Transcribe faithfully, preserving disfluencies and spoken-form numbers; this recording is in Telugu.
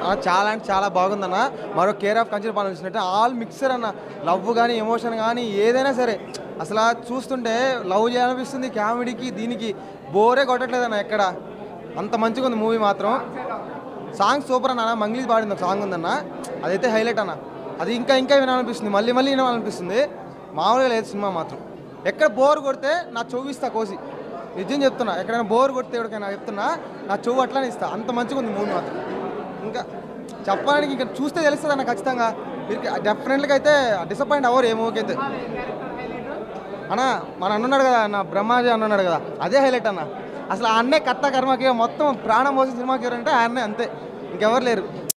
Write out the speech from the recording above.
చాలా అంటే చాలా బాగుందన్న. మరో కేర్ ఆఫ్ కంచెల పాలన చూసినట్టే ఆల్ మిక్సర్ అన్న. లవ్ కానీ ఎమోషన్ కానీ ఏదైనా సరే అసలు చూస్తుంటే లవ్ చేయాలనిపిస్తుంది. కామెడీకి దీనికి బోరే కొట్టట్లేదన్న ఎక్కడ. అంత మంచిగా ఉంది మూవీ మాత్రం. సాంగ్ సూపర్ అన్న. మంగ్లీ పాడింది ఒక సాంగ్ ఉందన్న, అదైతే హైలైట్ అన్న. అది ఇంకా ఇంకా వినాలనిపిస్తుంది, మళ్ళీ మళ్ళీ వినాలనిపిస్తుంది. మామూలుగా లేదు సినిమా మాత్రం. ఎక్కడ బోర్ కొడితే నా చెవు ఇస్తా కోసి, నిజం చెప్తున్నా. ఎక్కడైనా బోర్ కొడితే ఎవరికైనా చెప్తున్నా నా చెవు అట్లానే ఇస్తా. అంత మంచిగా ఉంది మూవీ మాత్రం. ఇంకా చెప్పడానికి ఇంకా చూస్తే తెలుస్తుంది అన్న ఖచ్చితంగా. మీరు డెఫినెట్గా అయితే డిసప్పాయింట్ అవ్వరు ఏ మూవీకి అయితే అన్న. మన అన్నున్నాడు కదా అన్న, బ్రహ్మాజీ అన్నున్నాడు కదా, అదే హైలైట్ అన్న. అసలు ఆ అన్నే కర్త కర్మకి మొత్తం ప్రాణం పోసిన సినిమాకి ఎవరంటే ఆ అన్నే, అంతే, ఇంకెవరు లేరు.